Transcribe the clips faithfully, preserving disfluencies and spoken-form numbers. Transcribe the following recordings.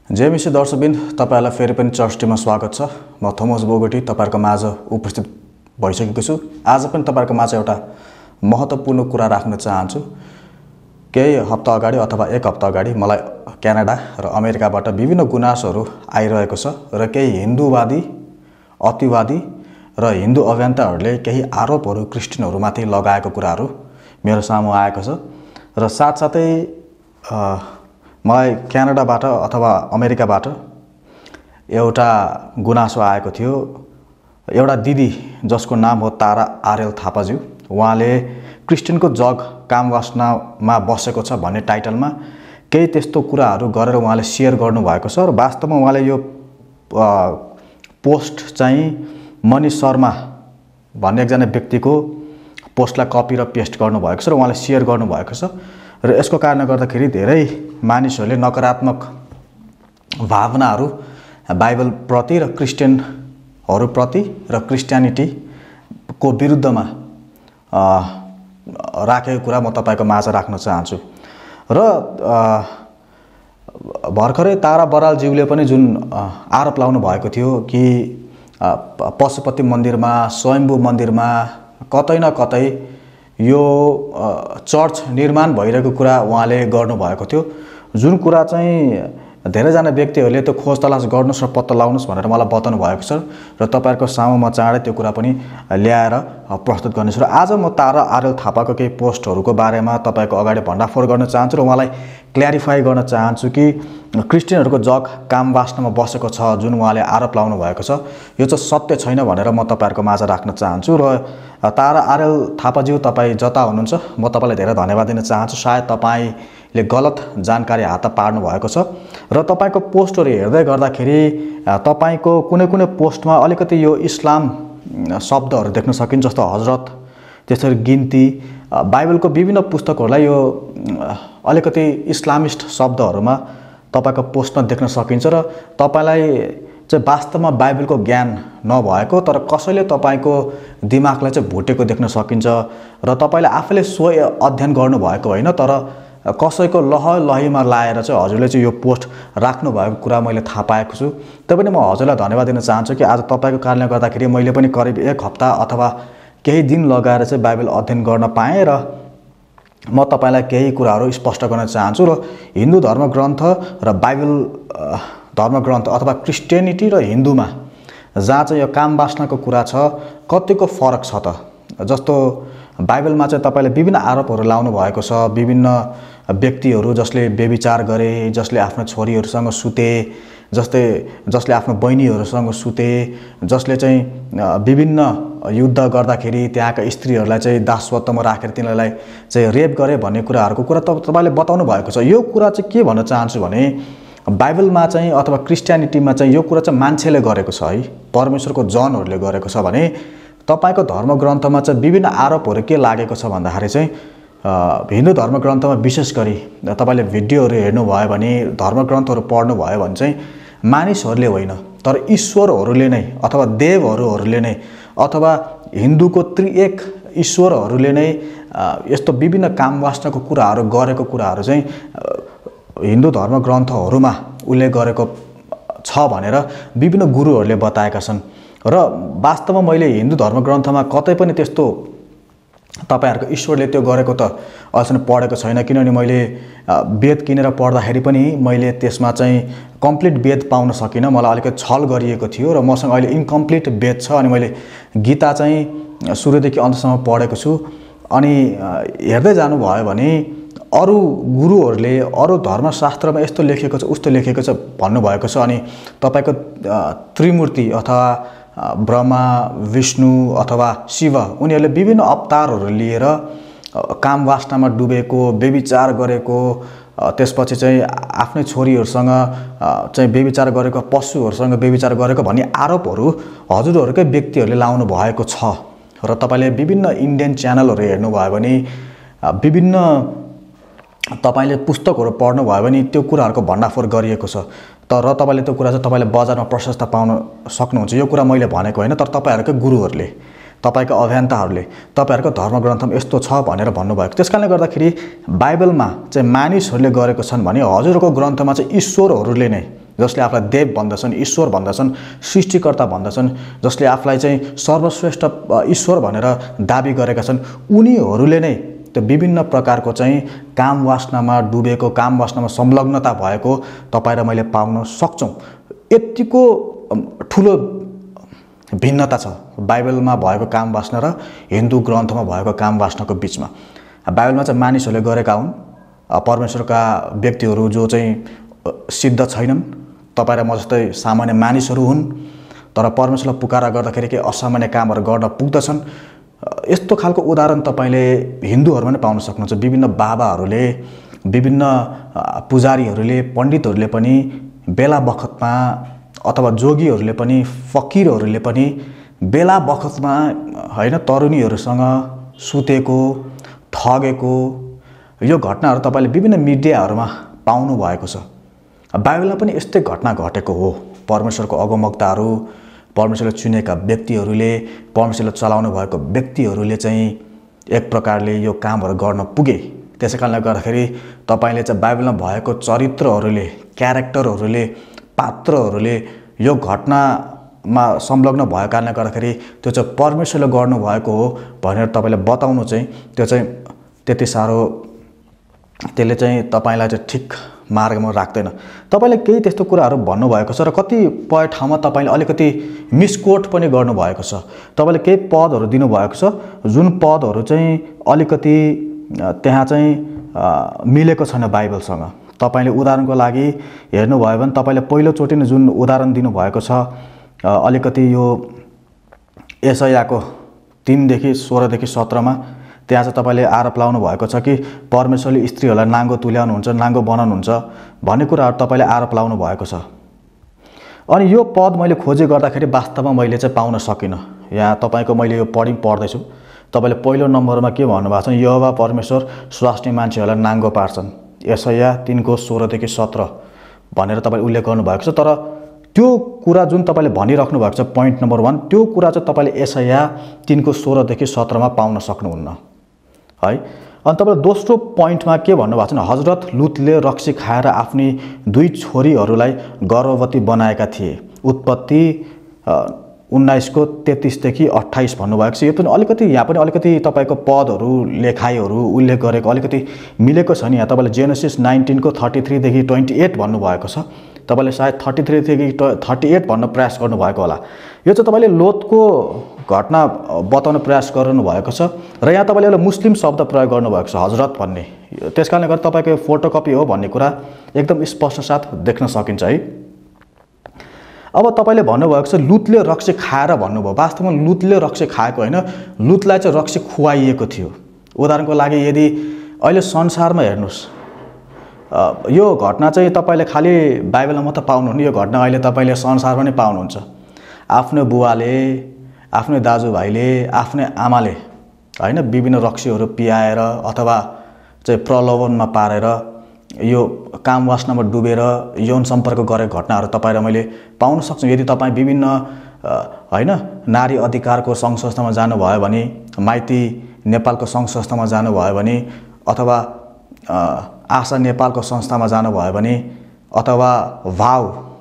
JMC दर्शकबिन तपाईहरुलाई फेरि पनि चर्चमा स्वागत छ। म थोमस बोगटी तपाईहरुको माझ उपस्थित भइसकेको छु। आज पनि तपाईहरुको माझ एउटा महत्त्वपूर्ण कुरा राख्न चाहन्छु। केही हप्ता अगाडि अथवा एक हप्ता अगाडि मलाई क्यानाडा र अमेरिकाबाट विभिन्न गुनासोहरू आइरहेको छ र केही हिन्दूवादी, अतिवादी र हिन्दू अभियन्ताहरूले केही आरोपहरू क्रिस्चियनहरूमाथि लगाएको कुराहरू मेरो सामु आएको छ र साथसाथै मलाई क्यानाडाबाट अथवा अमेरिकाबाट एउटा गुनासो आएको थियो। एउटा दिदी जसको नाम हो तारा आर्यल थापाज्यू, उहाँले क्रिस्चियनको जग काम वासनामा बसेको छ भन्ने टाइटलमा केही त्यस्तो कुराहरू गरेर उहाँले शेयर गर्नुभएको छ र वास्तवमा उहाँले यो पोस्ट चाहिँ मनीष शर्मा भन्ने एकजना व्यक्तिको पोस्टलाई कपी र पेस्ट गर्नुभएको छ र उहाँले शेयर गर्नुभएको छ र यसको कारणले गर्दाखेरि धेरै मानिसहरूले नकारात्मक भावनाहरू बाइबल प्रति र क्रिस्चियनहरू प्रति र क्रिस्चियनिटीको विरुद्धमा राखेको कुरा म तपाईको माझ राख्न चाहन्छु। र भर्खरै तारा बरालज्यूले पनि जुन आरोप लाउनु भएको थियो कि पशुपति मन्दिरमा, स्वयम्भू मन्दिरमा कतै न कतै यो चर्च निर्माण भइरहेको कुरा उहाँले गर्नुभएको थियो, जुन कुरा चाहिँ धेरैजना व्यक्तिहरूले त्यो खोज तलास गर्नुस् र पत्ता लाउनुस् भनेर मलाई बताउनु भएको छ र तपाईहरुको सामु म चाँडै त्यो कुरा पनि ल्याएर प्रस्तुत गर्नेछु। र आज म तारा आर्यल थापाको केही पोस्टहरूको बारेमा तपाईको अगाडि भण्डाफोर गर्न चाहन्छु र उहाँलाई क्ल्यारिफाई गर्न चाहन्छु कि क्रिस्चियनहरूको जग काम वासनामा बसेको छ जुन उहाँले आरोप लाउनु भएको छ, यो चाहिँ सत्य छैन भनेर म तपाईहरुको माझ राख्न चाहन्छु। र तारा आर्यल थापाज्यू तपाईँ जता हुनुहुन्छ म तपाईलाई धेरै धन्यवाद दिन चाहन्छु। सायद तपाईले गलत जानकारी हात पार्नु भएको छ र तपाईको पोस्टहरू हेर्दै गर्दाखेरि तपाईको कुनै कुनै पोस्टमा अलिकति यो इस्लाम शब्दहरू देख्न सकिन्छ, जस्तो हजरत, त्यसरी गिन्ती, बाइबलको विभिन्न पुस्तकहरूलाई यो अलिकति इस्लामिस्ट शब्दहरूमा तपाईको पोस्टमा देख्न सकिन्छ र तपाईलाई चाहिँ वास्तवमा बाइबलको ज्ञान नभएको तर कसैले तपाईको दिमागलाई चाहिँ भुटेको देख्न सकिन्छ र तपाईले आफैले स्वयं अध्ययन गर्नुभएको होइन, तर कसैको लह लहीमा लाएर चाहिँ हजुरले चाहिँ यो पोस्ट राख्नु भएको कुरा मैले थाहा पाएको छु। तैपनि म हजुरलाई धन्यवाद दिन चाहन्छु कि आज तपाईको कारणले गर्दाखेरि मैले पनि करिब एक हप्ता अथवा केही दिन लगाएर चाहिँ बाइबल अध्ययन गर्न पाएँ र म तपाईलाई केही कुराहरू स्पष्ट गर्न चाहन्छु। र हिन्दू धर्मग्रन्थ र बाइबल धर्मग्रन्थ अथवा क्रिस्चियनिटी र हिन्दूमा जहाँ चाहिँ यो काम वासनाको कुरा छ कतिको फरक छ त। जस्तो बाइबलमा चाहिँ तपाईले विभिन्न आरोपहरू लाउनु भएको छ, विभिन्न व्यक्तिहरू जसले व्यभिचार गरे, जसले आफ्नो छोरीहरूसँग सुते, जस्तै जसले आफ्नो बहिनीहरूसँग सुते, जसले चाहिँ विभिन्न युद्ध गर्दाखेरि त्यहाँका स्त्रीहरूलाई चाहिँ दासत्वमा राखेर तिनीहरूलाई चाहिँ रेप गरे भन्ने कुराहरूको कुरा तपाईले बताउनु भएको छ। यो कुरा चाहिँ के भन्न चाहन्छु भने बाइबलमा चाहिँ अथवा क्रिस्चियनिटीमा चाहिँ यो कुरा चाहिँ मान्छेले गरेको छ है, परमेश्वरको जनहरूले गरेको छ भने तपाईको धर्मग्रन्थमा चाहिँ विभिन्न आरोपहरू के लागेको छ भन्दाखेरि चाहिँ हिन्दू धर्मग्रन्थमा विशेष गरी तपाईले भिडियोहरू हेर्नुभयो भने, धर्मग्रन्थहरू पढ्नुभयो भने चाहिँ मानिसहरूले होइन तर ईश्वरहरूले नै अथवा देवहरूले नै अथवा हिन्दूको त्रिएक ईश्वरहरूले नै यस्तो विभिन्न काम वासनाको कुराहरू गरेको कुराहरू चाहिँ हिन्दू धर्मग्रन्थहरूमा उल्लेख गरेको छ भनेर विभिन्न गुरुहरूले बताएका छन्। र वास्तवमा मैले हिन्दू धर्मग्रन्थमा कतै पनि त्यस्तो तपाईहरुको ईश्वरले त्यो गरेको त अझसम्म पढेको छैन, किनभने मैले वेद किनेर पढ्दाखेरि पनि मैले त्यसमा चाहिँ कम्प्लिट वेद पाउन सकिनँ, मलाई अलिकति छल गरिएको थियो र मसँग अहिले इन्कम्प्लिट वेद छ। अनि मैले गीता चाहिँ सुरुदेखि अन्तसम्म पढेको छु। अनि हेर्दै जानुभयो भने अरू गुरुहरूले अरू धर्मशास्त्रमा यस्तो लेखेको छ उस्तो लेखेको छ भन्नुभएको छ। अनि तपाईको त्रिमूर्ति अथवा ब्रह्मा, विष्णु अथवा शिव उनीहरूले विभिन्न अवतारहरू लिएर काम वासनामा डुबेको, व्यभिचार गरेको, त्यसपछि चाहिँ आफ्नै छोरीहरूसँग चाहिँ व्यभिचार गरेको, पशुहरूसँग व्यभिचार गरेको भन्ने आरोपहरू हजुरहरूकै व्यक्तिहरूले लाउनु भएको छ। र तपाईले विभिन्न इन्डियन च्यानलहरू हेर्नुभयो भने, विभिन्न तपाईले पुस्तकहरू पढ्नुभयो भने त्यो कुराहरूको भण्डाफोर गरिएको छ। तर तपाईले त्यो कुरा चाहिँ तपाईले बजारमा प्रशस्त पाउन सक्नुहुन्छ। यो कुरा मैले भनेको होइन, तर तपाईहरुकै गुरुहरूले, तपाईको अभियन्ताहरूले तपाईहरुको धर्मग्रन्थमा यस्तो छ भनेर भन्नुभएको। त्यसकारणले गर्दाखेरि बाइबलमा चाहिँ मानिसहरूले गरेको छन् भने हजुरको ग्रन्थमा चाहिँ ईश्वरहरूले नै जसले आफूलाई देव भन्दछन्, ईश्वर भन्दछन्, सृष्टिकर्ता भन्दछन्, जसले आफूलाई चाहिँ सर्वश्रेष्ठ ईश्वर भनेर दाबी गरेका छन्, उनीहरूले नै त्यो विभिन्न प्रकारको चाहिँ काम वासनामा डुबेको, काम वासनामा संलग्नता भएको तपाईँ र मैले पाउन सक्छौँ। यतिको ठुलो भिन्नता छ बाइबलमा भएको काम वासना र हिन्दू ग्रन्थमा भएको काम वासनाको बिचमा। बाइबलमा चाहिँ मानिसहरूले गरेका हुन्, परमेश्वरका व्यक्तिहरू जो चाहिँ सिद्ध छैनन्, तपाईँ र म जस्तै सामान्य मानिसहरू हुन्, तर परमेश्वरलाई पुकारा गर्दाखेरि केही असामान्य कामहरू गर्न पुग्दछन्। यस्तो खालको उदाहरण तपाईँले हिन्दूहरूमा नै पाउन सक्नुहुन्छ। विभिन्न बाबाहरूले, विभिन्न पुजारीहरूले, पण्डितहरूले पनि बेला बखतमा, अथवा जोगीहरूले पनि, फकिरहरूले पनि बेला बखतमा हैन तरुणीहरूसँग सुतेको, ठगेको यो घटनाहरू तपाईँले विभिन्न मिडियाहरूमा पाउनु भएको छ। बाइबलमा पनि यस्तै घटना घटेको हो। परमेश्वरको अगमवक्ताहरू, परमेश्वरले चुनेका व्यक्तिहरूले, परमेश्वरले चलाउनु भएको व्यक्तिहरूले चाहिँ एक प्रकारले यो कामहरू गर्न पुगे। त्यसै कारणले गर्दाखेरि तपाईँले चाहिँ बाइबलमा भएको चरित्रहरूले, क्यारेक्टरहरूले, पात्रहरूले यो घटनामा संलग्न भएको कारणले गर्दाखेरि त्यो चाहिँ परमेश्वरले गर्नुभएको हो भनेर तपाईँले बताउनु चाहिँ त्यो चाहिँ त्यति साह्रो, त्यसले चाहिँ तपाईँलाई चाहिँ ठिक मार्गमा राख्दैन। तपाईँले केही त्यस्तो कुराहरू भन्नुभएको छ र कतिपय ठाउँमा तपाईँले अलिकति मिसकोट पनि गर्नुभएको छ। तपाईँले केही पदहरू दिनुभएको छ जुन पदहरू चाहिँ अलिकति त्यहाँ चाहिँ मिलेको छैन बाइबलसँग। तपाईँले उदाहरणको लागि हेर्नुभयो भने तपाईँले पहिलोचोटि नै जुन उदाहरण दिनुभएको छ अलिकति यो यशायाको तीनदेखि सोह्रदेखि सत्रमा त्यहाँ चाहिँ तपाईँले आरोप लाउनु भएको छ कि परमेश्वरले स्त्रीहरूलाई नाङ्गो तुल्याउनुहुन्छ, नाङ्गो बनाउनुहुन्छ भन्ने कुराहरू तपाईँले आरोप लाउनु भएको छ। अनि यो पद मैले खोजी गर्दाखेरि वास्तवमा मैले चाहिँ पाउन सकिनँ। यहाँ तपाईँको मैले यो पढि पढ्दैछु। तपाईँले पहिलो नम्बरमा के भन्नुभएको छ, यहोवा परमेश्वर स्वास्नी मान्छेहरूलाई नाङ्गो पार्छन्, यशाया तीनको सोह्रदेखि सत्र भनेर तपाईँले उल्लेख गर्नुभएको छ। तर त्यो कुरा जुन तपाईँले भनिराख्नु भएको छ पोइन्ट नम्बर वान, त्यो कुरा चाहिँ तपाईँले यशाया तीनको सोह्रदेखि सत्रमा पाउन सक्नुहुन्न है। अनि तपाईँले दोस्रो पोइन्टमा के भन्नुभएको छ, हजरत लुतले रक्सी खाएर आफ्नी दुई छोरीहरूलाई गर्भवती बनाएका थिए। उत्पत्ति उन्नाइसको तेत्तिसदेखि अट्ठाइस भन्नुभएको छ। यो पनि अलिकति यहाँ पनि अलिकति तपाईँको पदहरू, लेखाइहरू उल्लेख गरेको अलिकति मिलेको छ नि। यहाँ तपाईँले जेनेसिस नाइन्टिनको थर्टी थ्रीदेखि ट्वेन्टी एट भन्नुभएको छ। तपाईँले सायद थर्टी थ्रीदेखि थर्टी एट भन्न प्रयास गर्नुभएको होला। यो चाहिँ तपाईँले लोतको घटना बताउन प्रयास गर्नुभएको छ र यहाँ तपाईँले एउटा मुस्लिम शब्द प्रयोग गर्नुभएको छ, हजरत भन्ने। त्यस कारणले गर्दा तपाईँको फोटोकपी हो भन्ने कुरा एकदम स्पष्ट साथ देख्न सकिन्छ है। अब तपाईँले भन्नुभएको छ लुतले रक्सी खाएर भन्नुभयो। वास्तवमा लुतले रक्सी खाएको होइन, लुतलाई चाहिँ रक्सी खुवाइएको थियो। उदाहरणको लागि यदि अहिले संसारमा हेर्नुहोस्, यो घटना चाहिँ तपाईँले खालि बाइबलमा मात्र पाउनुहुन्न, यो घटना अहिले तपाईँले संसारमा नै पाउनुहुन्छ। आफ्नो बुवाले, आफ्नो दाजुभाइले, आफ्नो आमाले होइन विभिन्न रक्सीहरू पियाएर अथवा चाहिँ प्रलोभनमा पारेर यो काम वासनामा डुबेर यौन सम्पर्क गरेको घटनाहरू तपाईँ र मैले पाउन सक्छौँ। यदि तपाईँ विभिन्न होइन नारी अधिकारको सङ्घ संस्थामा जानुभयो भने, माइती नेपालको सङ्घ संस्थामा जानुभयो भने, अथवा आशा नेपालको संस्थामा जानुभयो भने, अथवा भाव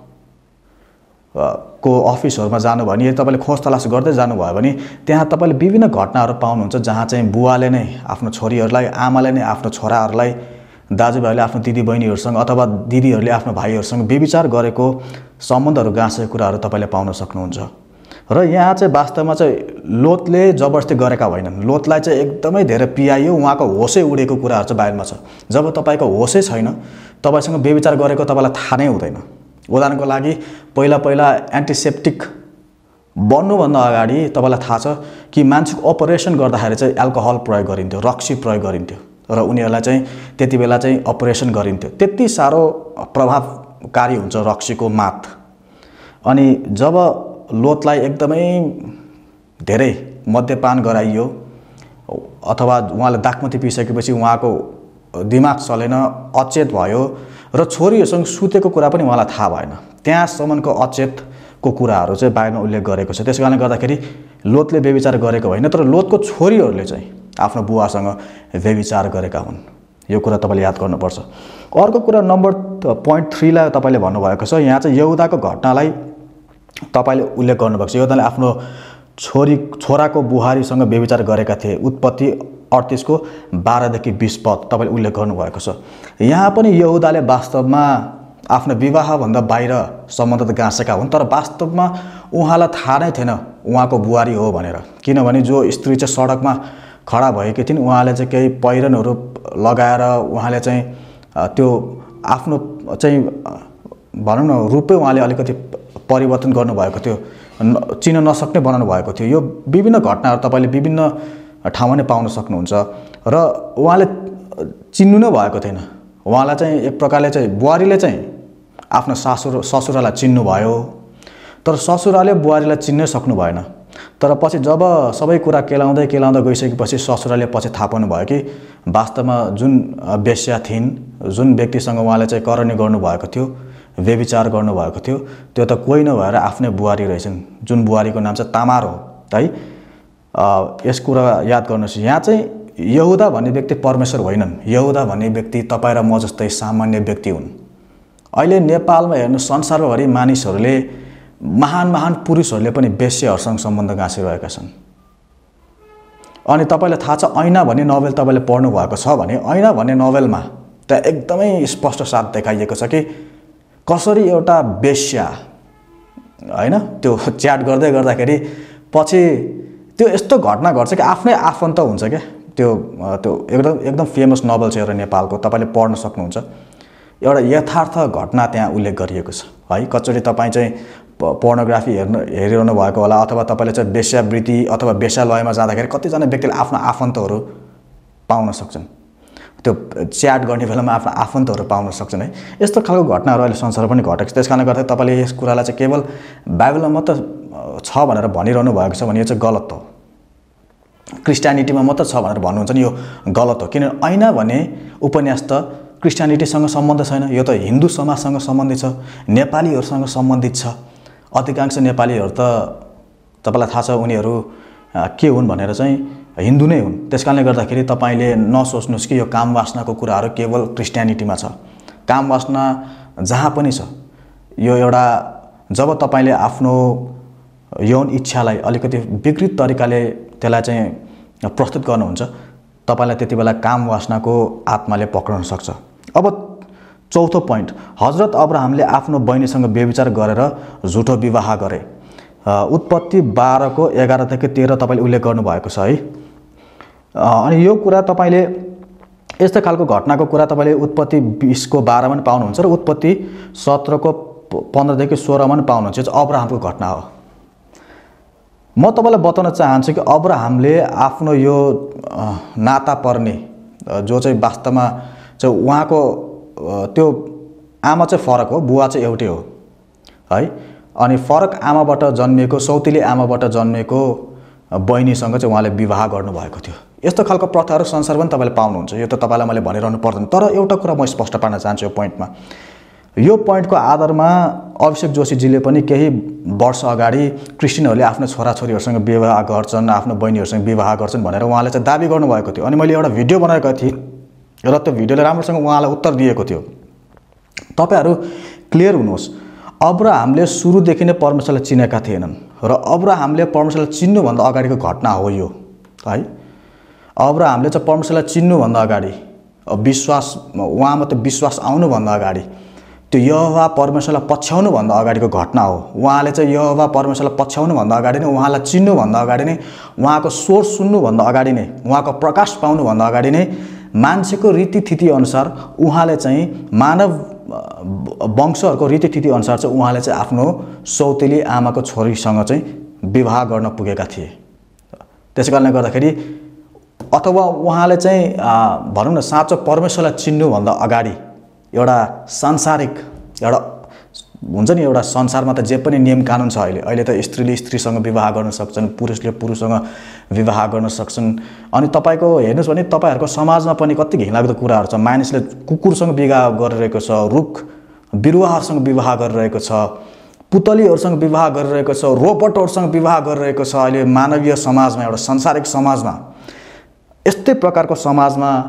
को अफिसहरूमा जानुभयो भने, यदि तपाईँले खोज तलास गर्दै जानुभयो भने त्यहाँ तपाईँले विभिन्न घटनाहरू पाउनुहुन्छ जहाँ चाहिँ बुवाले नै आफ्नो छोरीहरूलाई, आमाले नै आफ्नो छोराहरूलाई, दाजुभाइले आफ्नो दिदीबहिनीहरूसँग अथवा दिदीहरूले आफ्नो भाइहरूसँग व्यभिचार गरेको, सम्बन्धहरू गाँसेको कुराहरू तपाईँले पाउन सक्नुहुन्छ। र यहाँ चाहिँ वास्तवमा चाहिँ लोतले जबरजस्ती गरेका होइनन्। लोतलाई चाहिँ एकदमै धेरै पियाइयो, उहाँको होसै उडेको कुराहरू चाहिँ बाइबलमा छ। जब तपाईँको होसै छैन, तपाईँसँग व्यभिचार गरेको तपाईँलाई थाहा नै हुँदैन। उदाहरणको लागि पहिला पहिला एन्टिसेप्टिक बन्नुभन्दा अगाडि तपाईँलाई थाहा छ कि मान्छेको अपरेसन गर्दाखेरि चाहिँ एल्कोहल प्रयोग गरिन्थ्यो, रक्सी प्रयोग गरिन्थ्यो र उनीहरूलाई चाहिँ त्यति बेला चाहिँ अपरेसन गरिन्थ्यो। त्यति साह्रो प्रभावकारी हुन्छ रक्सीको मात। अनि जब लोतलाई एकदमै धेरै मद्यपान गराइयो अथवा उहाँले दागमती पिसकेपछि उहाँको दिमाग चलेन, अचेत भयो र छोरीहरूसँग सुतेको कुरा पनि उहाँलाई थाहा भएन। त्यहाँसम्मको अचेतको कुराहरू चाहिँ बाइबलमा उल्लेख गरेको छ। त्यस कारणले गर्दाखेरि लोतले व्यभिचार गरेको होइन, तर लोतको छोरीहरूले चाहिँ आफ्नो बुवासँग व्यभिचार गरेका हुन्। यो कुरा तपाईँले याद गर्नुपर्छ। अर्को कुरा नम्बर पोइन्ट थ्रीलाई तपाईँले भन्नुभएको छ, यहाँ चाहिँ यहुदाको घटनालाई तपाईँले उल्लेख गर्नुभएको छ। यहुदाले आफ्नो छोरी छोराको बुहारीसँग व्यभिचार गरेका थिए, उत्पत्ति अडतिसको बाह्रदेखि बिस पद तपाईँले उल्लेख गर्नुभएको छ। यहाँ पनि यहुदाले वास्तवमा आफ्नो विवाहभन्दा बाहिर सम्बन्ध त गाँसेका हुन्, तर वास्तवमा उहाँलाई थाहा नै थिएन उहाँको बुहारी हो भनेर। किनभने जो स्त्री चाहिँ सडकमा खडा भएकी थिइन्, उहाँले चाहिँ केही पहिरनहरू लगाएर उहाँले चाहिँ त्यो आफ्नो चाहिँ भनौँ न रूपै उहाँले अलिकति परिवर्तन गर्नुभएको थियो, चिन्न नसक्ने बनाउनु भएको थियो। यो विभिन्न घटनाहरू तपाईँले विभिन्न ठाउँमा नै पाउन सक्नुहुन्छ। र उहाँले चिन्नु नै भएको थिएन। उहाँलाई चाहिँ एक प्रकारले चाहिँ बुहारीले चाहिँ आफ्नो सासुर ससुरालाई चिन्नुभयो, तर ससुराले बुहारीलाई चिन्नै सक्नु भएन। तर पछि जब सबै कुरा केलाउँदै केलाउँदै गइसकेपछि ससुराले पछि थाहा पाउनुभयो कि वास्तवमा जुन वेश्या थिइन्, जुन व्यक्तिसँग उहाँले चाहिँ करणी गर्नुभएको थियो, व्यभिचार गर्नुभएको थियो, त्यो त कोही नभएर आफ्नै बुहारी रहेछन्, जुन बुहारीको नाम चाहिँ तामार हो है। यस कुरा याद गर्नुहोस्। यहाँ चाहिँ यहुदा भन्ने व्यक्ति परमेश्वर होइनन्। यहुदा भन्ने व्यक्ति तपाईँ र म जस्तै सामान्य व्यक्ति हुन्। अहिले नेपालमा हेर्नु, संसारभरि मानिसहरूले, महान महान पुरुषहरूले पनि वेश्याहरूसँग सम्बन्ध गाँसिरहेका छन्। अनि तपाईँलाई थाहा छ, ऐना भन्ने नोभेल तपाईँले पढ्नु भएको छ भने ऐना भन्ने नोभेलमा त्यहाँ एकदमै स्पष्ट साथ देखाइएको छ कि कसरी एउटा वेश्या हैन त्यो च्याट गर्दै गर्दाखेरि पछि त्यो यस्तो घटना घट्छ कि आफ्नै आफन्त हुन्छ क्या। त्यो त्यो एकदम एकदम फेमस नोभल छ एउटा नेपालको, तपाईँले पढ्न सक्नुहुन्छ। एउटा यथार्थ घटना त्यहाँ उल्लेख गरिएको छ है। कचोटि तपाईँ चाहिँ पोर्नोग्राफी हेर्नु हेरिरहनु भएको होला, अथवा तपाईँले चाहिँ वेश्यावृत्ति अथवा वेश्यालयमा जाँदाखेरि कतिजना व्यक्तिले आफ्नो आफन्तहरू पाउन सक्छन्, त्यो च्याट गर्ने बेलामा आफ्नो आफन्तहरू पाउन सक्छन् है। यस्तो खालको घटनाहरू अहिले संसारमा पनि घटेको छ। त्यस कारणले गर्दा तपाईँले यस कुरालाई चाहिँ केवल बाइबलमा मात्र छ भनेर भनिरहनु भएको छ भने यो चाहिँ गलत हो। क्रिस्टियानिटीमा मात्र छ भनेर भन्नुहुन्छ नि, यो गलत हो। किनभने ऐना भन्ने उपन्यास त क्रिस्टियानिटीसँग सम्बन्ध छैन, यो त हिन्दू समाजसँग सम्बन्धित छ, नेपालीहरूसँग सम्बन्धित छ। अधिकांश नेपालीहरू त तपाईँलाई थाहा छ उनीहरू के हुन् भनेर चाहिँ हिन्दू नै हुन्। त्यस कारणले गर्दाखेरि तपाईँले नसोच्नुहोस् कि यो काम वासनाको कुराहरू केवल क्रिस्टियानिटीमा छ। काम वासना जहाँ पनि छ। यो एउटा जब तपाईँले आफ्नो यौन इच्छालाई अलिकति विकृत तरिकाले त्यसलाई चाहिँ प्रस्तुत गर्नुहुन्छ, तपाईँलाई त्यति बेला काम वासनाको आत्माले पक्राउन सक्छ। अब चौथो पोइन्ट, हजरत अब्राहमले आफ्नो बहिनीसँग व्यभिचार गरेर झुटो विवाह गरे। उत्पत्ति बाह्रको एघारदेखि तेह्र तपाईँले उल्लेख गर्नुभएको छ है। अनि यो कुरा तपाईँले यस्तो खालको घटनाको कुरा तपाईँले उत्पत्ति बिसको बाह्रमा पनि पाउनुहुन्छ र उत्पत्ति सत्रको पन्ध्रदेखि सोह्रमा पनि पाउनुहुन्छ। यो चाहिँ अब्राहमको घटना हो। म तपाईँलाई बताउन चाहन्छु कि अब्राहमले आफ्नो यो नाता पर्ने जो चाहिँ वास्तवमा चाहिँ उहाँको त्यो आमा चाहिँ फरक हो, बुवा चाहिँ एउटै हो है। अनि फरक आमाबाट जन्मिएको, सौतेली आमाबाट जन्मिएको बहिनीसँग चाहिँ उहाँले विवाह गर्नुभएको थियो। यस्तो खालको प्रथाहरू संसारमा पनि तपाईँले पाउनुहुन्छ। यो त तपाईँलाई मैले भनिरहनु पर्दैन। तर एउटा कुरा म स्पष्ट पार्न चाहन्छु यो पोइन्टमा। यो पोइन्टको आधारमा अभिषेक जोशीजीले पनि केही वर्ष अगाडि क्रिस्चियनहरूले आफ्नो छोराछोरीहरूसँग विवाह गर्छन्, आफ्नो बहिनीहरूसँग विवाह गर्छन् भनेर उहाँले चाहिँ दाबी गर्नुभएको थियो। अनि मैले एउटा भिडियो बनाएको थिएँ र त्यो भिडियोले राम्रोसँग उहाँलाई उत्तर दिएको थियो। तपाईँहरू क्लियर हुनुहोस्, अब्राहमले सुरुदेखि नै परमेश्वरलाई चिनेका थिएनन् र अब्राहमले परमेश्वरलाई चिन्नुभन्दा अगाडिको घटना हो यो है। अब्राहमले चाहिँ परमेश्वरलाई चिन्नुभन्दा अगाडि, विश्वास उहाँमा त विश्वास आउनुभन्दा अगाडि, त्यो यहोवा परमेश्वरलाई पछ्याउनुभन्दा अगाडिको घटना हो। उहाँले चाहिँ यहोवा परमेश्वरलाई पछ्याउनुभन्दा अगाडि नै, उहाँलाई चिन्नुभन्दा अगाडि नै, उहाँको स्वर सुन्नुभन्दा अगाडि नै, उहाँको प्रकाश पाउनुभन्दा अगाडि नै मान्छेको रीतिथिति अनुसार उहाँले चाहिँ मानव वंशहरूको रीतिथिति अनुसार चाहिँ उहाँले चाहिँ आफ्नो सौतेली आमाको छोरीसँग चाहिँ विवाह गर्न पुगेका थिए। त्यसै कारणले गर्दाखेरि अथवा उहाँले चाहिँ भनौँ न साँचो परमेश्वरलाई चिन्नुभन्दा अगाडि एउटा सांसारिक एउटा हुन्छ नि, एउटा संसारमा त जे पनि नियम कानुन छ। अहिले अहिले त स्त्रीले स्त्रीसँग विवाह गर्न सक्छन्, पुरुषले पुरुषसँग विवाह गर्न सक्छन्। अनि तपाईँको हेर्नुहोस् भने तपाईँहरूको समाजमा पनि कति घिनलाग्दो कुराहरू छ। मानिसले कुकुरसँग विवाह गरिरहेको छ, रुख बिरुवाहरूसँग विवाह गरिरहेको छ, पुतलीहरूसँग विवाह गरिरहेको छ, रोबोटहरूसँग विवाह गरिरहेको छ। अहिले मानवीय समाजमा, एउटा संसारिक समाजमा, यस्तै प्रकारको समाजमा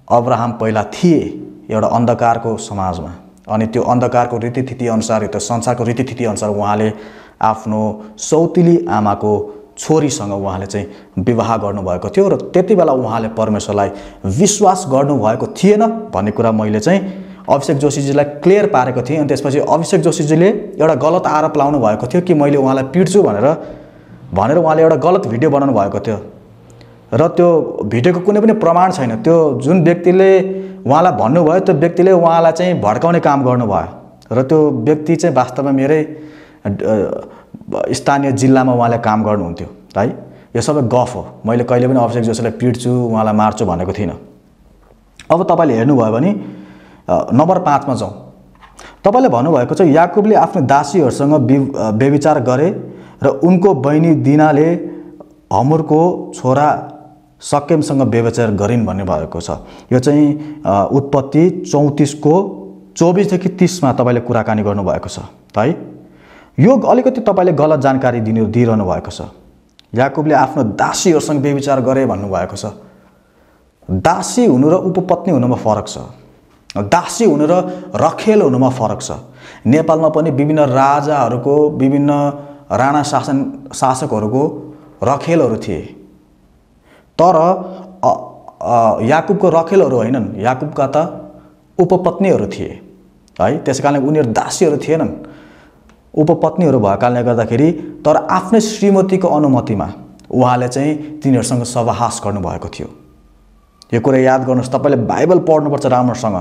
अब्राहम पहिला थिए एउटा अन्धकारको समाजमा, अनि त्यो अन्धकारको रीतिथिति अनुसार, त्यो संसारको रीतिथिति अनुसार उहाँले आफ्नो सौतिली आमाको छोरीसँग उहाँले चाहिँ विवाह गर्नुभएको थियो र त्यति बेला उहाँले परमेश्वरलाई विश्वास गर्नुभएको थिएन भन्ने कुरा मैले चाहिँ अभिषेक जोशीजीलाई क्लियर पारेको थिएँ। अनि त्यसपछि अभिषेक जोशीजीले एउटा गलत आरोप लाउनु भएको थियो कि मैले उहाँलाई पिट्छु भनेर भनेर उहाँले एउटा गलत भिडियो बनाउनु भएको थियो र त्यो भिडियोको कुनै पनि प्रमाण छैन। त्यो जुन व्यक्तिले उहाँलाई भन्नुभयो त्यो व्यक्तिले उहाँलाई चाहिँ भड्काउने काम गर्नुभयो र त्यो व्यक्ति चाहिँ वास्तवमा मेरै स्थानीय जिल्लामा उहाँले काम गर्नुहुन्थ्यो है। यो सबै गफ हो। मैले कहिले पनि अभिषेक जोशीलाई पिट्छु उहाँलाई मार्छु भनेको थिइनँ। अब तपाईँले हेर्नुभयो भने नम्बर पाँचमा जाउँ। तपाईँले भन्नुभएको छ याकुबले आफ्नो दासीहरूसँग व्यभिचार गरे र उनको बहिनी दिनाले हमोरको छोरा सकेमसँग व्यभिचार गरिन् भन्ने भएको छ। यो चाहिँ उत्पत्ति चौतिसको चौबिसदेखि तीसमा तपाईँले कुराकानी गर्नुभएको छ है। यो अलिकति तपाईँले गलत जानकारी दिनु दिइरहनु भएको छ। याकुबले आफ्नो दासीहरूसँग व्यभिचार गरे भन्नुभएको छ। दासी हुनु र उपपत्नी हुनुमा फरक छ। दासी हुनु र रखेल हुनुमा फरक छ। नेपालमा पनि विभिन्न राजाहरूको, विभिन्न राणा शासन शासकहरूको रखेलहरू थिए, तर याकुबको रखेलहरू होइनन्, याकुबका त उपपत्नीहरू थिए है। त्यसैकारणले उनीहरू दासीहरू थिएनन्, उपपत्नीहरू भएको कारणले गर्दाखेरि। तर आफ्नै श्रीमतीको अनुमतिमा उहाँले चाहिँ तिनीहरूसँग सहवास गर्नुभएको थियो। यो कुरा याद गर्नुहोस्। तपाईँले बाइबल पढ्नुपर्छ राम्रोसँग।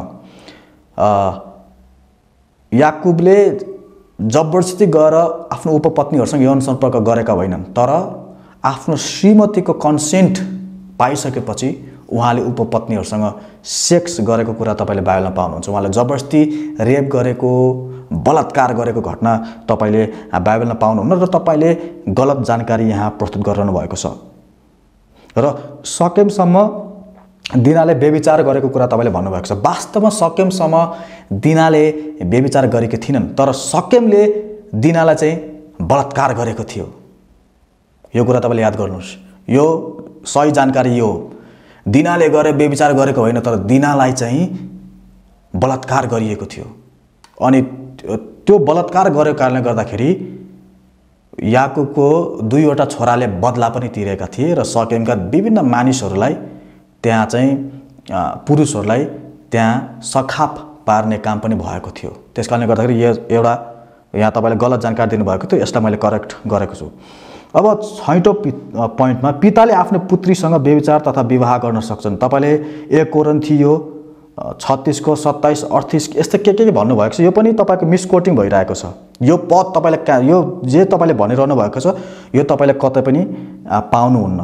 याकुबले जबरजस्ती गएर आफ्नो उपपत्नीहरूसँग यौन सम्पर्क गरेका होइनन्, तर आफ्नो श्रीमतीको कन्सेन्ट पाइसकेपछि उहाँले उपपत्नीहरूसँग सेक्स गरेको कुरा तपाईँले बाइबलमा पाउनुहुन्छ। उहाँले जबरजस्ती रेप गरेको, बलात्कार गरेको घटना तपाईँले बाइबलमा पाउनुहुन्न र तपाईँले गलत जानकारी यहाँ प्रस्तुत गरिरहनु भएको छ। र सकेमसम्म दिनाले व्यभिचार गरेको कुरा तपाईँले भन्नुभएको छ। वास्तवमा सकेमसम्म दिनाले व्यभिचार गरेकी थिइनन्, तर सकेमले दिनालाई चाहिँ बलात्कार गरेको थियो। यो कुरा तपाईँले याद गर्नुहोस्। यो सही जानकारी यो दिनाले गरे व्यभिचार गरेको होइन, तर दिनालाई चाहिँ बलात्कार गरिएको थियो। अनि त्यो बलात्कार गरेको कारणले गर्दाखेरि याकुबको दुईवटा छोराले बदला पनि तिरेका थिए र सकेमका विभिन्न मानिसहरूलाई त्यहाँ चाहिँ पुरुषहरूलाई त्यहाँ सखाप पार्ने काम पनि भएको थियो। त्यस कारणले गर्दाखेरि यो एउटा यहाँ तपाईँले गलत जानकारी दिनुभएको थियो, यसलाई मैले करेक्ट गरेको छु। अब छैटौँ पोइन्टमा पिताले आफ्नो पुत्रीसँग व्यभिचार तथा विवाह गर्न सक्छन्। तपाईँले एक कोरिन्थियो छत्तीसको सत्ताइस अडतिस यस्तो के के भन्नुभएको छ। यो पनि तपाईँको मिसकोटिङ भइरहेको छ। यो पद तपाईँले कहाँ, यो जे तपाईँले भनिरहनु भएको छ यो तपाईँले कतै पनि पाउनुहुन्न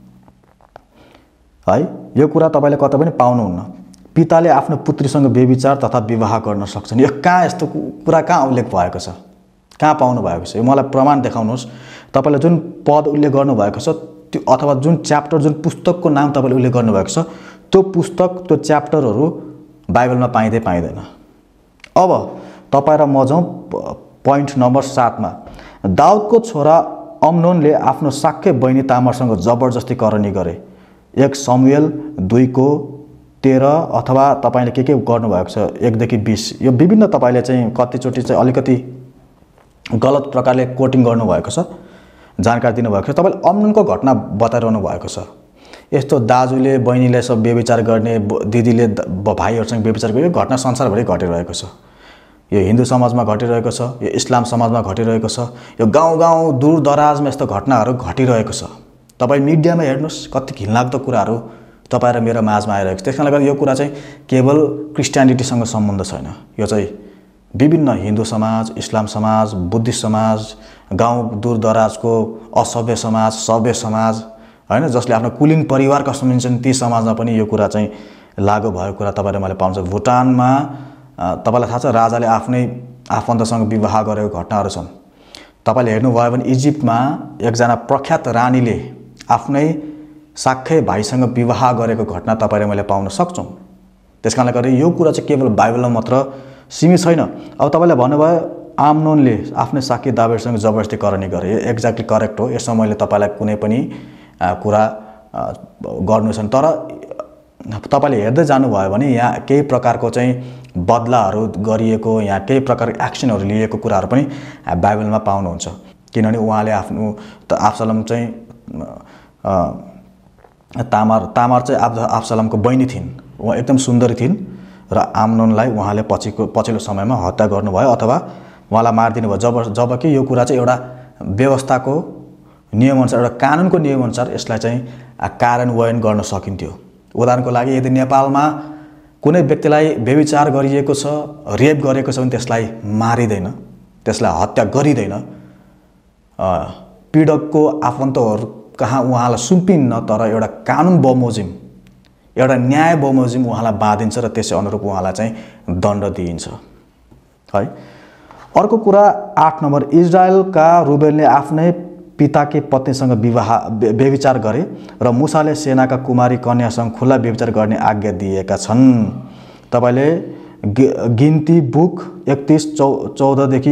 है। यो कुरा तपाईँले कतै पनि पाउनुहुन्न। पिताले आफ्नो पुत्रीसँग व्यभिचार तथा विवाह गर्न सक्छन्। यो कहाँ, यस्तो कुरा कहाँ उल्लेख भएको छ, कहाँ पाउनु भएको छ? यो मलाई प्रमाण देखाउनुहोस्। तपाईँले जुन पद उल्लेख गर्नुभएको छ त्यो अथवा जुन च्याप्टर, जुन पुस्तकको नाम तपाईँले उल्लेख गर्नुभएको छ त्यो पुस्तक, त्यो च्याप्टरहरू बाइबलमा पाइँदै पाइँदैन। अब तपाईँ र म जाउँ पोइन्ट नम्बर सातमा। दाउदको छोरा अम्नोनले आफ्नो साक्य बहिनी तामरसँग जबरजस्ती करनी गरे। एक समुएल दुईको तेह्र अथवा तपाईँले के के गर्नुभएको छ एकदेखि बिस। यो विभिन्न तपाईँले चाहिँ कतिचोटि चाहिँ अलिकति गलत प्रकारले कोटिङ गर्नुभएको छ, जानकारी दिनुभएको छ। तपाईँले अम्नोनको घटना बताइरहनु भएको छ। यस्तो दाजुले बहिनीलाई सब व्यभिचार गर्ने, दिदीले भाइहरूसँग व्यभिचार गर्ने घटना संसारभरि घटिरहेको छ। यो हिन्दू समाजमा घटिरहेको छ, यो इस्लाम समाजमा घटिरहेको छ, यो गाउँ गाउँ दूर दराजमा यस्तो घटनाहरू घटिरहेको छ। तपाईँ मिडियामा हेर्नुहोस् कति घिनलाग्दो कुराहरू तपाईँ र मेरो माझमा आइरहेको छ। त्यस कारणले गर्दा यो कुरा चाहिँ केवल क्रिस्टियानिटीसँग सम्बन्ध छैन। यो चाहिँ विभिन्न हिन्दू समाज, इस्लाम समाज, बुद्धिस्ट समाज, गाउँ दूर दराजको असभ्य समाज, सभ्य समाज हैन, जसले आफ्नो कुलीन परिवारका सम्झिन्छन् ती समाजमा पनि यो कुरा चाहिँ लागू भएको कुरा तपाईँले मैले पाउँछ। भुटानमा तपाईँलाई थाहा छ राजाले आफ्नै आफन्तसँग विवाह गरेको घटनाहरू छन्। तपाईँले हेर्नुभयो भने इजिप्टमा एकजना प्रख्यात रानीले आफ्नै साक्कै भाइसँग विवाह गरेको घटना तपाईँले मैले पाउन सक्छौँ। त्यस कारणले गर्दा यो कुरा चाहिँ केवल बाइबलमा मात्र सीमित छैन। अब तपाईँले भन्नुभयो आम्नोनले आफ्नै साक्की दावीदसँग जबरजस्ती करनी गरे। यो एक्ज्याक्टली करेक्ट हो। यसमा मैले तपाईँलाई कुनै पनि कुरा गर्नु छैन। तर तपाईले हेर्दै जानुभयो भने यहाँ केही प्रकारको चाहिँ बदलाहरू गरिएको, यहाँ केही प्रकारको एक्सनहरू लिएको कुराहरू पनि बाइबलमा पाउनुहुन्छ। किनभने उहाँले आफ्नो त अब्सलोम चाहिँ तामार तामार चाहिँ अब अब्सलोमको बहिनी थिइन्। उहाँ एकदम सुन्दरी थिइन् र आम्नोनलाई उहाँले पछिको पछिल्लो समयमा हत्या गर्नुभयो अथवा उहाँलाई मारिदिनु भयो। जब जबकि यो कुरा चाहिँ एउटा व्यवस्थाको नियमअनुसार, एउटा कानुनको नियमअनुसार यसलाई चाहिँ कार्यान्वयन गर्न सकिन्थ्यो। उदाहरणको लागि यदि नेपालमा कुनै व्यक्तिलाई व्यभिचार गरिएको छ, रेप गरेको छ भने त्यसलाई मारिँदैन, त्यसलाई हत्या गरिँदैन। पीडकको आफन्तहरू कहाँ उहाँलाई सुम्पिन्न, तर एउटा कानुन बमोजिम, एउटा न्याय बमोजिम उहाँलाई बाँधिन्छ र त्यसै अनुरूप उहाँलाई चाहिँ दण्ड दिइन्छ है। अर्को कुरा आठ नम्बर, इजरायलका रुबेनले आफ्नै पिताकी पत्नीसँग विवाह व्यभिचार गरे र मुसाले सेनाका कुमारी कन्यासँग खुल्ला व्यभिचार गर्ने आज्ञा दिएका छन्। तपाईले गिन्ती बुक एकतीस चौ चौधदेखि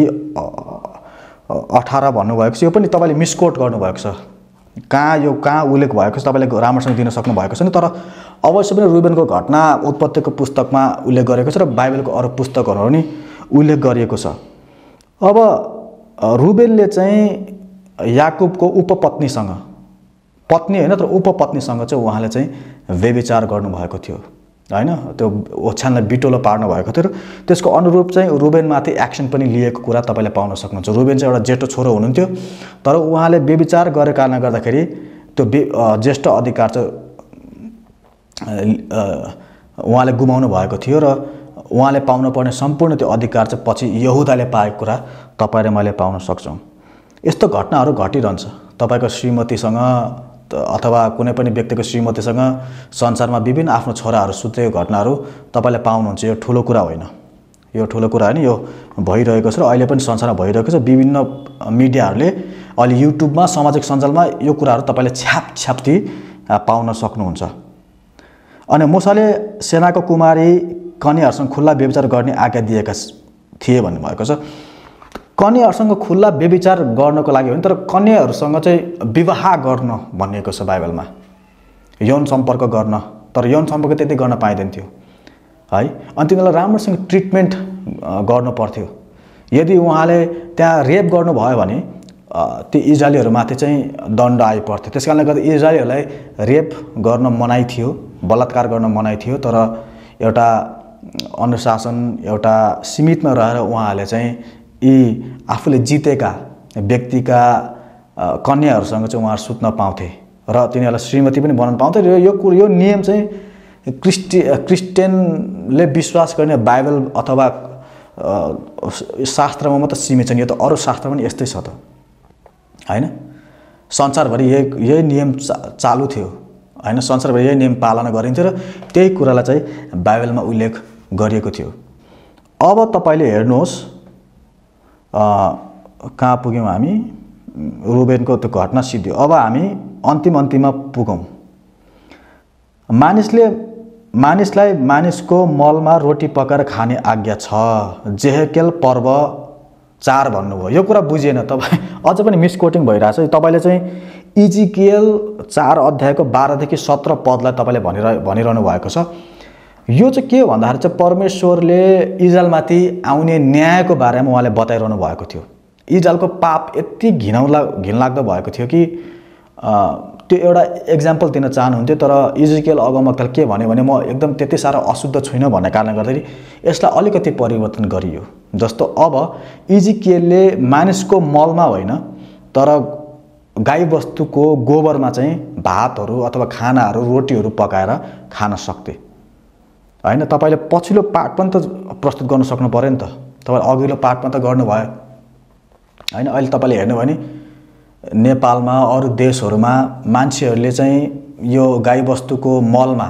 अठारह भन्नुभएको छ। यो पनि तपाईँले मिसकोट गर्नुभएको छ। कहाँ यो कहाँ उल्लेख भएको छ तपाईँले राम्रोसँग दिन सक्नु भएको छैन, तर अवश्य पनि रुबेनको घटना उत्पत्तिको पुस्तकमा उल्लेख गरेको छ र बाइबलको अरू पुस्तकहरू पनि उल्लेख गरिएको छ। अब रुबेनले चाहिँ याकुबको उपपत्नीसँग, पत्नी होइन तर उपपत्नीसँग चाहिँ उहाँले चाहिँ व्यभिचार गर्नुभएको थियो हैन। त्यो ओछ्यानलाई बिटोलो पार्नु भएको थियो र त्यसको अनुरूप चाहिँ रुबेनमाथि एक्सन पनि लिएको कुरा तपाईँले पाउन सक्नुहुन्छ। रुबेन चाहिँ एउटा जेठो छोरो हुनुहुन्थ्यो, तर उहाँले व्यभिचार गरेको कारणले गर्दाखेरि त्यो ज्येष्ठ अधिकार चाहिँ उहाँले गुमाउनु भएको थियो र उहाँले पाउनुपर्ने सम्पूर्ण त्यो अधिकार चाहिँ पछि यहुदाले पाएको कुरा तपाईँ र मैले पाउन सक्छौँ। यस्तो घटनाहरू घटिरहन्छ। तपाईँको श्रीमतीसँग अथवा कुनै पनि व्यक्तिको श्रीमतीसँग संसारमा विभिन्न आफ्नो छोराहरू सुतेको घटनाहरू तपाईँले पाउनुहुन्छ। यो ठुलो कुरा होइन, यो ठुलो कुरा होइन, यो भइरहेको छ र अहिले पनि संसारमा भइरहेको छ। विभिन्न मिडियाहरूले अहिले युट्युबमा, सामाजिक सञ्जालमा यो कुराहरू तपाईँले छ्याप छ्याप्ती पाउन सक्नुहुन्छ। अनि मुसाले सेनाको कुमारी कन्याहरूसँग खुल्ला व्यभिचार गर्ने आज्ञा दिएका थिए भन्नुभएको छ। कन्याहरूसँग खुल्ला व्यभिचार गर्नको लागि होइन, तर कन्याहरूसँग चाहिँ विवाह गर्न भनिएको छ बाइबलमा, यौन सम्पर्क गर्न। तर यौन सम्पर्क त्यति गर्न पाइँदैन थियो है। अनि तिनीहरूलाई राम्रोसँग ट्रिटमेन्ट गर्नु पर्थ्यो। यदि उहाँले त्यहाँ रेप गर्नुभयो भने ती इजरायलीहरूमाथि चाहिँ दण्ड आइपर्थ्यो। त्यस कारणले गर्दा इजरायलीहरूलाई रेप गर्न मनाइ थियो, बलात्कार गर्न मनाइ थियो, तर एउटा अनुशासन, एउटा सीमितमा रहेर उहाँहरूले चाहिँ यी आफूले जितेका व्यक्तिका कन्याहरूसँग चाहिँ उहाँहरू सुत्न पाउँथे र तिनीहरूलाई श्रीमती पनि बनाउन पाउँथे। र यो कुरो, यो नियम चाहिँ क्रिस्टि क्रिस्चियनले विश्वास गर्ने बाइबल अथवा शास्त्रमा मात्र सीमित छैन, यो त अरू शास्त्र पनि यस्तै छ त हैन। संसारभरि यही यही नियम चालु थियो हैन। संसारभरि यही नियम पालना गरिन्थ्यो र त्यही कुरालाई चाहिँ बाइबलमा उल्लेख गरिएको थियो। अब तपाईले हेर्नुहोस् कहाँ पुग्यौँ हामी, रुबेनको त्यो घटना सिद्धियो। अब हामी अन्तिम अन्तिममा पुगौँ। मानिसले मानिसलाई मानिसको मलमा रोटी पकाएर खाने आज्ञा छ, जेहेकेल पर्व चार भन्नुभयो। यो कुरा बुझिएन, तपाईँ अझ पनि मिसकोटिङ भइरहेछ। तपाईँले चाहिँ इजिकियल चार अध्यायको बाह्रदेखि सत्र पदलाई तपाईँले भनिरह भनिरहनु भएको छ। यो चाहिँ के हो भन्दाखेरि चाहिँ परमेश्वरले इजरायलमाथि आउने न्यायको बारेमा उहाँले बताइरहनु भएको थियो। इजरायलको पाप यति घिनौला घिनलाग्दो भएको थियो कि त्यो एउटा इक्जाम्पल दिन चाहनुहुन्थ्यो, तर इजिकियल अगमवक्ताले के भन्यो भने म एकदम त्यति साह्रो अशुद्ध छुइनँ भन्ने कारणले गर्दाखेरि यसलाई अलिकति परिवर्तन गरियो। जस्तो अब इजिकियलले मानिसको मलमा होइन, तर गाईबस्तुको गोबरमा चाहिँ भातहरू अथवा खानाहरू, रोटीहरू पकाएर खान सक्थे हैन। तपाईले पछिल्लो पाठ पनि त प्रस्तुत गर्न सक्नु पर्यो नि त। तपाईले अघिल्लो पाठमा त गर्नुभयो हैन। अहिले तपाईले हेर्नु भने नेपालमा, अरू देशहरूमा मान्छेहरूले चाहिँ यो गाईबस्तुको मलमा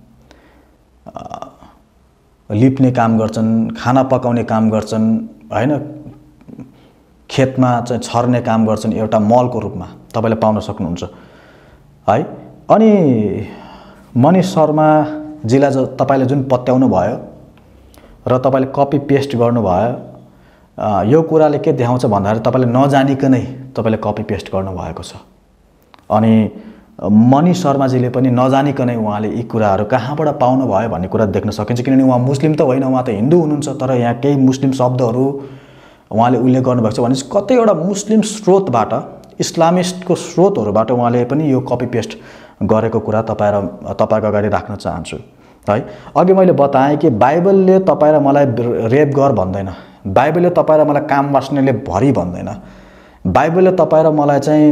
लिप्ने काम गर्छन्, खाना पकाउने काम गर्छन् हैन, खेतमा चाहिँ छर्ने काम गर्छन् एउटा मलको रूपमा। तपाईले पाउन सक्नुहुन्छ है। अनि मनिष शर्मा जिल्ला जो तपाईले जुन पत्याउनु भयो र तपाईले कपी पेस्ट गर्नुभयो, यो कुराले के देखाउँछ भन्दाखेरि तपाईले नजानिकनै तपाईले कपी पेस्ट गर्नुभएको छ। अनि मणि शर्माजीले पनि नजानिकनै उहाँले यी कुराहरू कहाँबाट पाउनु भयो भन्ने कुरा देख्न सकिन्छ। किनभने उहाँ मुस्लिम त होइन, उहाँ त हिन्दू हुनुहुन्छ, तर यहाँ केही मुस्लिम शब्दहरू उहाँले उल्लेख गर्नुभएको छ भने कतै एउटा मुस्लिम स्रोतबाट, इस्लामिस्टको स्रोतहरूबाट उहाँले पनि यो कपी पेस्ट गरेको कुरा तपाईँ र तपाईँको अगाडि राख्न चाहन्छु है। अघि मैले बताएँ कि बाइबलले तपाईँ र मलाई रेप गर भन्दैन, बाइबलले तपाईँ र मलाई काम वास्नेले भरि भन्दैन, बाइबलले तपाईँ र मलाई चाहिँ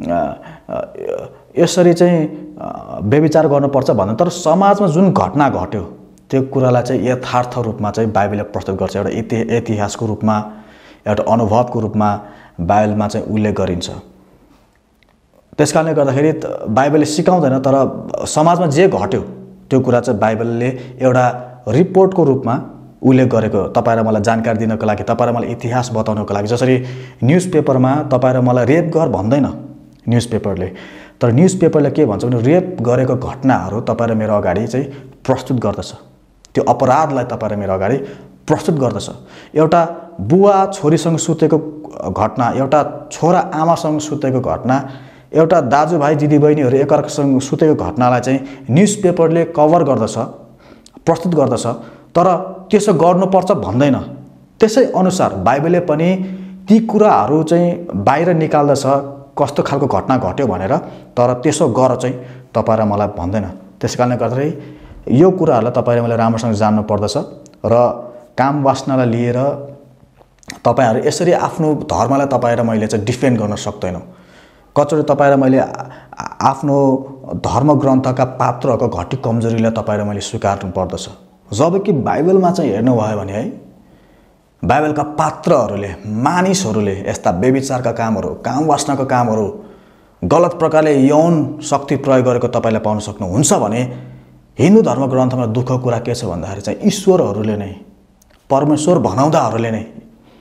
यसरी चाहिँ व्यभिचार गर्नुपर्छ भन्दैन। तर समाजमा जुन घटना घट्यो त्यो कुरालाई चाहिँ यथार्थ रूपमा चाहिँ बाइबलले प्रस्तुत गर्छ। एउटा इति इतिहासको रूपमा, एउटा अनुभवको रूपमा बाइबलमा चाहिँ उल्लेख गरिन्छ। त्यसकारणले गर्दाखेरि बाइबलले सिकाउँदैन, तर समाजमा जे घट्यो त्यो कुरा चाहिँ बाइबलले एउटा रिपोर्टको रूपमा उल्लेख गरेको, तपाईँ र मलाई जानकारी दिनको लागि, तपाईँ र मलाई इतिहास बताउनको लागि। जसरी न्युज पेपरमा तपाईँ र मलाई रेप गर भन्दैन न्युज पेपरले, तर न्युज पेपरले के भन्छ भने रेप गरेको घटनाहरू तपाईँ र मेरो अगाडि चाहिँ प्रस्तुत गर्दछ, त्यो अपराधलाई तपाईँ र मेरो अगाडि प्रस्तुत गर्दछ। एउटा बुवा छोरीसँग सुतेको घटना, एउटा छोरा आमासँग सुतेको घटना, एउटा दाजुभाइ दिदीबहिनीहरू एकअर्कासँग सुतेको घटनालाई चाहिँ न्युज पेपरले कभर गर्दछ, प्रस्तुत गर्दछ, तर त्यसो गर्नुपर्छ भन्दैन। त्यसै अनुसार बाइबलले पनि ती कुराहरू चाहिँ बाहिर निकाल्दछ, कस्तो खालको घटना घट्यो भनेर, तर त्यसो गर चाहिँ तपाईँ र मलाई भन्दैन। त्यस कारणले गर्दाखेरि यो कुराहरूलाई तपाईँ र मैले राम्रोसँग जान्नु पर्दछ र काम वासनालाई लिएर तपाईँहरू यसरी आफ्नो धर्मलाई तपाईँ र मैले चाहिँ डिफेन्ड गर्न सक्दैनौँ। कतिचोटि तपाईँ र मैले आफ्नो धर्म ग्रन्थका पात्रहरूको घटी कमजोरीलाई तपाईँ र मैले स्वीकार्नु पर्दछ। जबकि बाइबलमा चाहिँ हेर्नुभयो भने है, बाइबलका पात्रहरूले, मानिसहरूले यस्ता व्यभिचारका कामहरू, काम वासनाको कामहरू, गलत प्रकारले यौन शक्ति प्रयोग गरेको तपाईँले पाउन सक्नुहुन्छ भने हिन्दू धर्म ग्रन्थमा दुःखको कुरा के छ भन्दाखेरि चाहिँ ईश्वरहरूले नै, परमेश्वर भनाउँदाहरूले नै,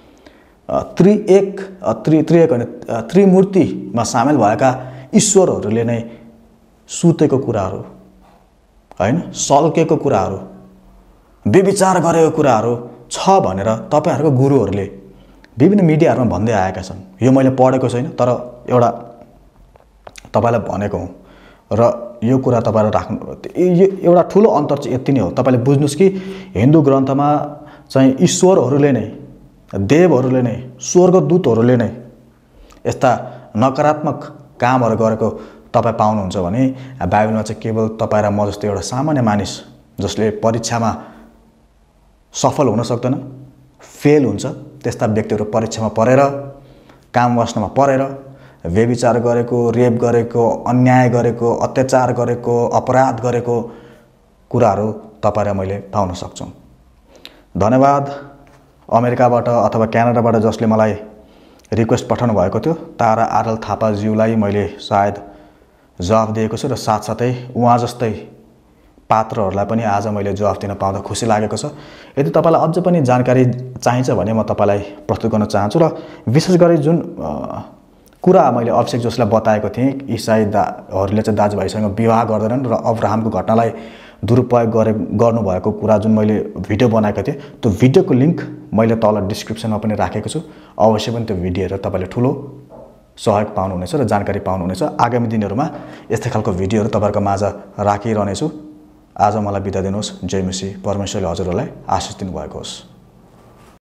त्रिएक त्रि त्रिएक होइन त्रिमूर्तिमा सामेल भएका ईश्वरहरूले नै सुतेको कुराहरू होइन, सल्केको कुराहरू, व्यभिचार गरेको कुराहरू छ भनेर तपाईँहरूको गुरुहरूले विभिन्न मिडियाहरूमा भन्दै आएका छन्। यो मैले पढेको छैन, तर एउटा तपाईँलाई भनेको हुँ र यो कुरा तपाईँलाई राख्नु, एउटा ठुलो अन्तर चाहिँ यति नै हो। तपाईँले बुझ्नुहोस् कि हिन्दू ग्रन्थमा चाहिँ ईश्वरहरूले नै, देवहरूले नै, स्वर्गदूतहरूले नै यस्ता नकारात्मक कामहरू गरेको तपाईँ पाउनुहुन्छ भने बाइबलमा चाहिँ केवल तपाईँ र म जस्तो एउटा सामान्य मानिस जसले परीक्षामा सफल हुन सक्दैन, फेल हुन्छ, त्यस्ता व्यक्तिहरू परीक्षामा परेर, काम वासनामा परेर व्यभिचार गरेको, रेप गरेको, अन्याय गरेको, अत्याचार गरेको, अपराध गरेको कुराहरू तपाईँ र मैले पाउन सक्छौँ। धन्यवाद अमेरिकाबाट अथवा क्यानाडाबाट जसले मलाई रिक्वेस्ट पठाउनु भएको थियो, तारा आरएल थापाज्यूलाई मैले सायद जवाफ दिएको छु र साथसाथै उहाँ जस्तै पात्रहरूलाई पनि आज मैले जवाफ दिन पाउँदा खुसी लागेको छ। यदि तपाईँलाई अझ पनि जानकारी चाहिन्छ भने म तपाईँलाई प्रस्तुत गर्न चाहन्छु। र विशेष गरी जुन कुरा मैले अभिषेक जोशीलाई बताएको थिएँ, इसाई दाहरूले चाहिँ दाजुभाइसँग विवाह गर्दैनन् र अब्राहमको घटनालाई दुरुपयोग गरे गर्नुभएको कुरा जुन मैले भिडियो बनाएको थिएँ, त्यो भिडियोको लिङ्क मैले तल डिस्क्रिप्सनमा पनि राखेको छु। अवश्य पनि त्यो भिडियो हेरेर तपाईँले ठुलो सहयोग पाउनुहुनेछ र जानकारी पाउनुहुनेछ। आगामी दिनहरूमा यस्तै खालको भिडियोहरू तपाईँहरूको माझ राखिरहनेछु। आज मलाई बिदा दिनुहोस्। जय मसीह। परमेश्वरले हजुरहरूलाई आशिष दिनुभएको होस्।